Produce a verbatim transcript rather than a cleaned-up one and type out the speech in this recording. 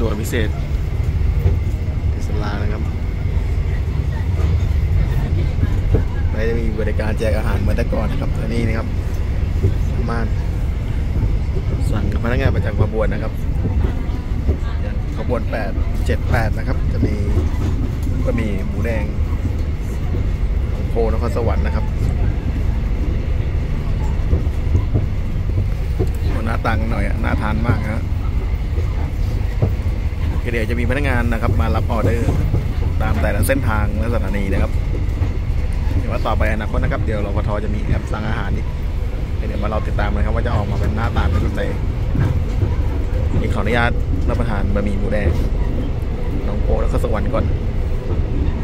ด่วนพิเศษอิสลานะครับไม่ได้มีบริการแจกอาหารเหมือนแต่ก่อนนะครับตอนนี้นะครับสามารถสั่งกับพนักงานประจำขบวนนะครับขบวนแปด เจ็ด แปดนะครับจะมีก็มีหมูแดงของโพนครสวรรค์นะครับหน้าตังหน่อยน่าทานมากฮะเดี๋ยวจะมีพนักงานนะครับมารับออเดอร์ตามแต่ละเส้นทางและสถานีนะครับเดี๋ยวว่าต่อไปอนาคตนะครับเดี๋ยวรพท.จะมีแอปสั่งอาหารอีกเดี๋ยวมาเราติดตามเลยครับว่าจะออกมาเป็นหน้าตาเป็นแบบไหนนี่ขออนุญาตรับประทานบะหมี่หมูแดงน้องโพนครสวรรค์ก่อน